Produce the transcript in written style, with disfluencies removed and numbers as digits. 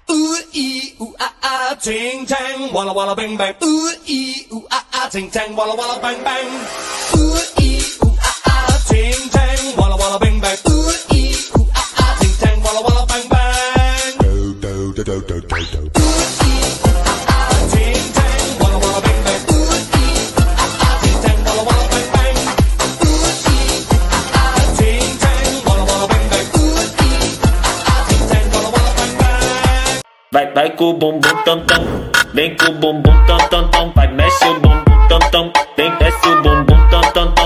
Ooh ee ooh ah ah, ting tang, walla walla bang bang. Ooh ee ooh ah ah, ting tang, walla walla bang bang. Ooh ee ooh ah ah, ting tang, walla walla bang bang. Ooh ee ooh ah ah, ting tang, walla walla bang bang. Do do do do do do do. Ooh ee ooh ah ah, ting tang, walla walla bang bang. Ooh ee ooh ah ah, ting tang, walla walla bang bang. Ooh ee ooh ah ah, ting tang, walla walla bang bang. Ooh ee ooh ah ah, ting tang, walla walla bang bang. Vai com o bumbum tam tam, vem com o bumbum tam tam tam, vai mexe o bumbum tam tam, vem desce o bumbum tam tam tam.